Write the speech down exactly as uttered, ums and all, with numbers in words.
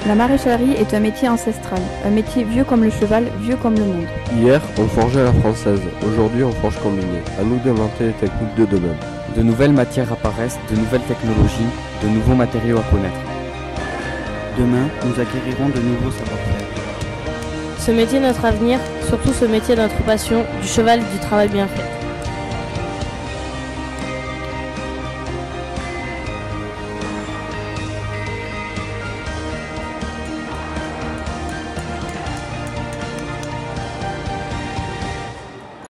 La maraîchalerie est un métier ancestral, un métier vieux comme le cheval, vieux comme le monde. Hier, on forgeait à la française, aujourd'hui on forge combiné. À nous d'inventer les techniques de demain. De nouvelles matières apparaissent, de nouvelles technologies, de nouveaux matériaux à connaître. Demain, nous acquérirons de nouveaux savoir-faire. Ce métier est notre avenir, surtout ce métier est notre passion, du cheval et du travail bien fait.